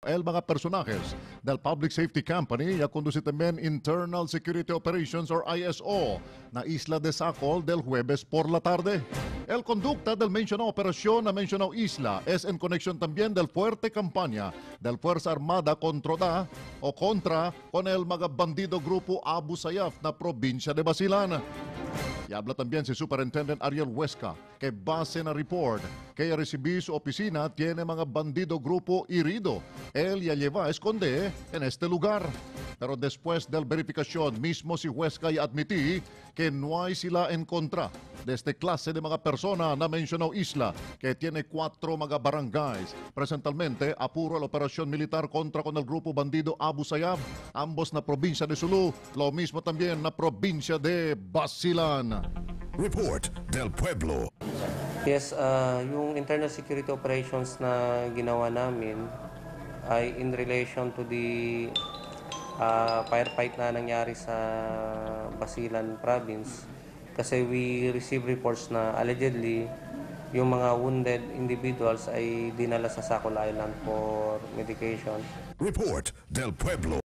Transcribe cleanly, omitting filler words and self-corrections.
el mga personajes del Public Safety Company y conduce también Internal Security Operations or ISO na Isla de Sacol del jueves por la tarde. El conducta del mencionado operación na mencionado isla es en conexión también del fuerte campaña del Fuerza Armada contra con el mga bandido grupo Abu Sayyaf na probinsya de Basilan. Y habla también si Superintendent Ariel Huesca que base na report que recibí su oficina tiene mga bandido grupo herido. Él ya lleva a esconder en este lugar. Pero después del verificación, mismo si Huesca ya admití que no hay sila en contra de este clase de mga persona na mencionado isla que tiene 4 mga barangays. Presentalmente, apuro la operación militar contra con el grupo bandido Abu Sayyaf, ambos na provincia de Sulu, lo mismo también na provincia de Basilan. Report del Pueblo. Yes, yung internal security operations na ginawa namin ay in relation to the firefight na nangyari sa Basilan Province. Kasi we receive reports na allegedly yung mga wounded individuals ay dinala sa Sacol Island for medication. Report del Pueblo.